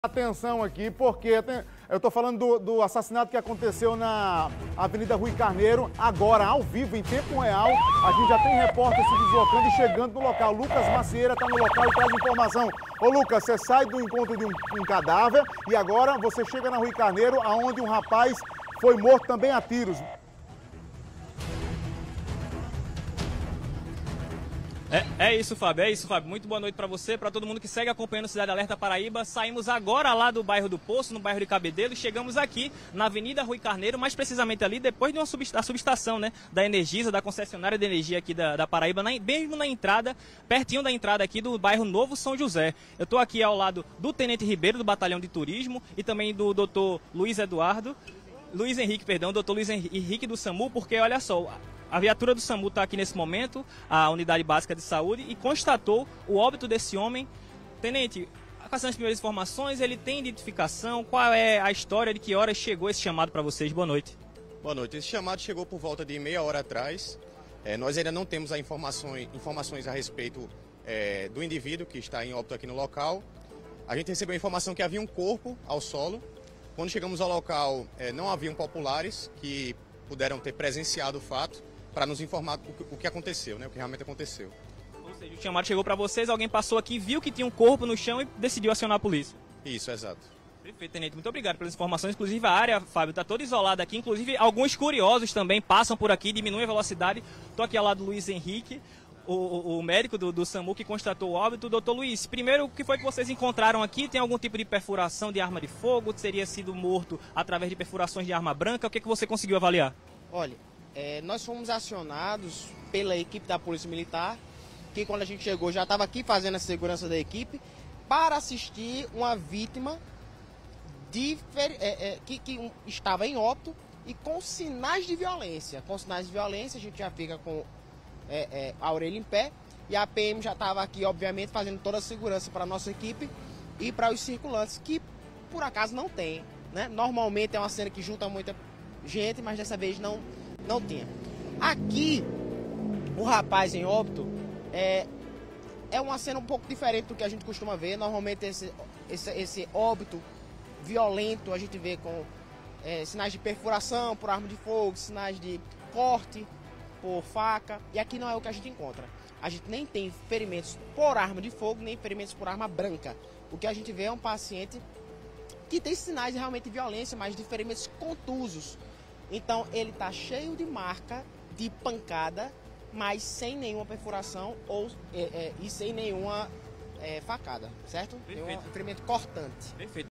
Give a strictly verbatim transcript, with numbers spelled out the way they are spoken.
Atenção aqui, porque tem, eu estou falando do, do assassinato que aconteceu na Avenida Rui Carneiro, agora ao vivo, em tempo real. A gente já tem repórter se deslocando e chegando no local. Lucas Macieira está no local e traz informação. Ô Lucas, você sai do encontro de um, um cadáver e agora você chega na Rui Carneiro, onde um rapaz foi morto também a tiros. É, é isso, Fábio, é isso, Fábio. Muito boa noite para você, para todo mundo que segue acompanhando Cidade Alerta Paraíba. Saímos agora lá do bairro do Poço, no bairro de Cabedelo, e chegamos aqui na Avenida Rui Carneiro, mais precisamente ali depois de uma substa- da subestação, né, da Energisa, da concessionária de energia aqui da, da Paraíba, na, mesmo na entrada, pertinho da entrada aqui do bairro Novo São José. Eu estou aqui ao lado do Tenente Ribeiro, do Batalhão de Turismo, e também do doutor Luiz Eduardo, Luiz Henrique, perdão, doutor Luiz Henrique do SAMU, porque olha só, a viatura do SAMU está aqui nesse momento, a Unidade Básica de Saúde, e constatou o óbito desse homem. Tenente, quais são as primeiras informações? Ele tem identificação? Qual é a história? De que horas chegou esse chamado para vocês? Boa noite. Boa noite. Esse chamado chegou por volta de meia hora atrás. É, nós ainda não temos a informações, informações a respeito é, do indivíduo que está em óbito aqui no local. A gente recebeu a informação que havia um corpo ao solo. Quando chegamos ao local, é, não haviam populares que puderam ter presenciado o fato para nos informar o que aconteceu, né, o que realmente aconteceu. Ou seja, o chamado chegou para vocês, alguém passou aqui, viu que tinha um corpo no chão e decidiu acionar a polícia. Isso, exato. Perfeito, Tenente. Muito obrigado pelas informações. Inclusive a área, Fábio, está toda isolada aqui. Inclusive alguns curiosos também passam por aqui, diminuem a velocidade. Estou aqui ao lado do Luiz Henrique, o, o, o médico do, do SAMU que constatou o óbito. Doutor Luiz, primeiro, o que foi que vocês encontraram aqui? Tem algum tipo de perfuração de arma de fogo? Teria sido morto através de perfurações de arma branca? O que, que você conseguiu avaliar? Olha, é, nós fomos acionados pela equipe da Polícia Militar, que quando a gente chegou já estava aqui fazendo a segurança da equipe, para assistir uma vítima de, é, é, que, que um, estava em óbito e com sinais de violência. Com sinais de violência a gente já fica com é, é, a orelha em pé, e a P M já estava aqui, obviamente, fazendo toda a segurança para a nossa equipe e para os circulantes, que por acaso não tem, né? Normalmente é uma cena que junta muita gente, mas dessa vez não, não tinha. Aqui, o rapaz em óbito é, é uma cena um pouco diferente do que a gente costuma ver. Normalmente esse, esse, esse óbito violento a gente vê com é, sinais de perfuração por arma de fogo, sinais de corte por faca, e aqui não é o que a gente encontra. A gente nem tem ferimentos por arma de fogo, nem ferimentos por arma branca. O que a gente vê é um paciente que tem sinais de realmente de violência, mas de ferimentos contusos. Então ele está cheio de marca de pancada, mas sem nenhuma perfuração ou, é, é, e sem nenhuma é, facada, certo? Perfeito. Tem um ferimento cortante. Perfeito.